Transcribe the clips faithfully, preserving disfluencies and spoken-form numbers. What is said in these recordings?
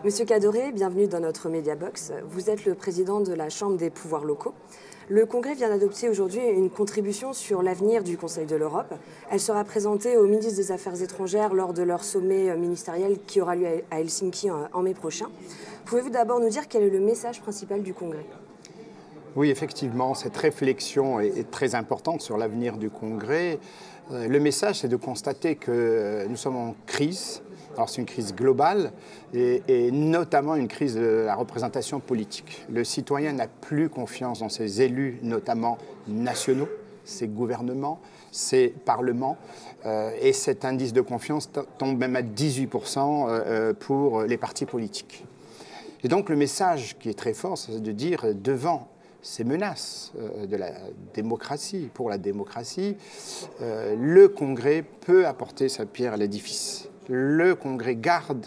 Monsieur Cadoré, bienvenue dans notre Mediabox. Vous êtes le président de la Chambre des pouvoirs locaux. Le Congrès vient d'adopter aujourd'hui une contribution sur l'avenir du Conseil de l'Europe. Elle sera présentée au ministre des Affaires étrangères lors de leur sommet ministériel qui aura lieu à Helsinki en mai prochain. Pouvez-vous d'abord nous dire quel est le message principal du Congrès ? Oui, effectivement, cette réflexion est très importante sur l'avenir du Congrès. Le message, c'est de constater que nous sommes en crise. Alors c'est une crise globale et, et notamment une crise de la représentation politique. Le citoyen n'a plus confiance dans ses élus, notamment nationaux, ses gouvernements, ses parlements. Euh, et cet indice de confiance tombe même à dix-huit pour cent pour les partis politiques. Et donc le message qui est très fort, c'est de dire devant ces menaces de la démocratie, pour la démocratie, euh, le Congrès peut apporter sa pierre à l'édifice. Le Congrès garde,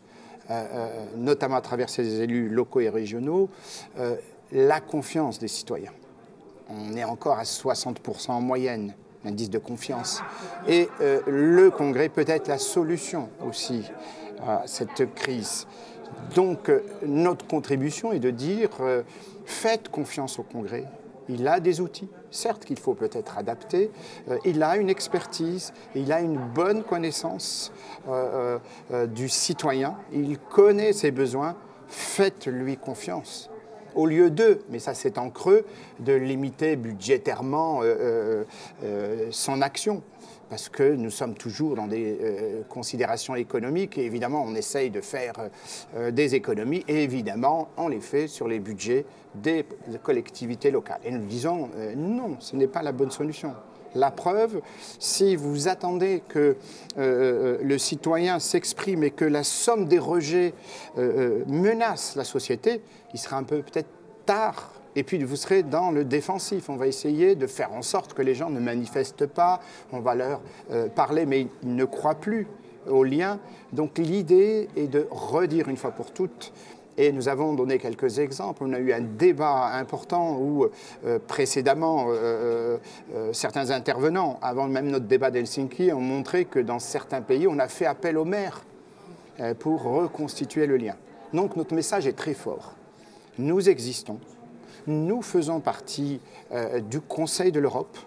euh, notamment à travers ses élus locaux et régionaux, euh, la confiance des citoyens. On est encore à soixante pour cent en moyenne, l'indice de confiance. Et euh, le Congrès peut être la solution aussi à cette crise. Donc euh, notre contribution est de dire euh, faites confiance au Congrès. Il a des outils, certes qu'il faut peut-être adapter, euh, il a une expertise, il a une bonne connaissance euh, euh, du citoyen, il connaît ses besoins, faites-lui confiance. Au lieu de, mais ça c'est en creux, de limiter budgétairement euh, euh, son action. Parce que nous sommes toujours dans des euh, considérations économiques et évidemment on essaye de faire euh, des économies et évidemment on les fait sur les budgets des collectivités locales. Et nous disons euh, non, ce n'est pas la bonne solution. La preuve, si vous attendez que euh, le citoyen s'exprime et que la somme des rejets euh, menace la société, il sera un peu peut-être tard. Et puis vous serez dans le défensif. On va essayer de faire en sorte que les gens ne manifestent pas. On va leur euh, parler, mais ils ne croient plus au lien. Donc l'idée est de redire une fois pour toutes. Et nous avons donné quelques exemples. On a eu un débat important où euh, précédemment, euh, euh, certains intervenants, avant même notre débat d'Helsinki, ont montré que dans certains pays, on a fait appel aux maires euh, pour reconstituer le lien. Donc notre message est très fort. Nous existons. Nous faisons partie euh, du Conseil de l'Europe,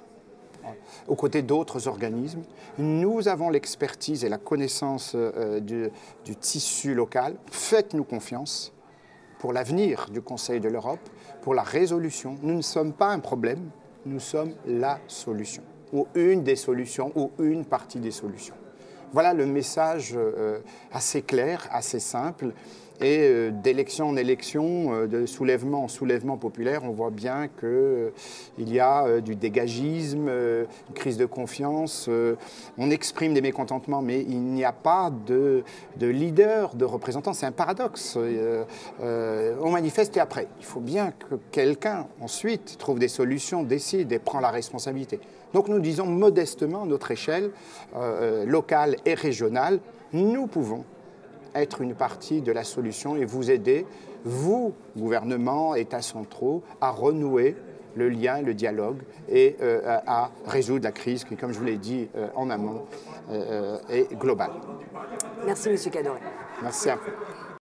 aux côtés d'autres organismes. Nous avons l'expertise et la connaissance euh, du, du tissu local. Faites-nous confiance pour l'avenir du Conseil de l'Europe, pour la résolution. Nous ne sommes pas un problème, nous sommes la solution, ou une des solutions, ou une partie des solutions. Voilà le message euh, assez clair, assez simple. Et euh, d'élection en élection, euh, de soulèvement en soulèvement populaire, on voit bien qu'il euh, y a euh, du dégagisme, euh, une crise de confiance. Euh, on exprime des mécontentements, mais il n'y a pas de, de leader, de représentant. C'est un paradoxe. Euh, euh, on manifeste et après, il faut bien que quelqu'un, ensuite, trouve des solutions, décide et prend la responsabilité. Donc nous disons modestement, à notre échelle euh, locale et régionale, nous pouvons être une partie de la solution et vous aider, vous, gouvernement, États centraux, à renouer le lien, le dialogue et euh, à résoudre la crise qui, comme je vous l'ai dit euh, en amont, euh, est globale. Merci, Monsieur Cadoré. Merci à vous.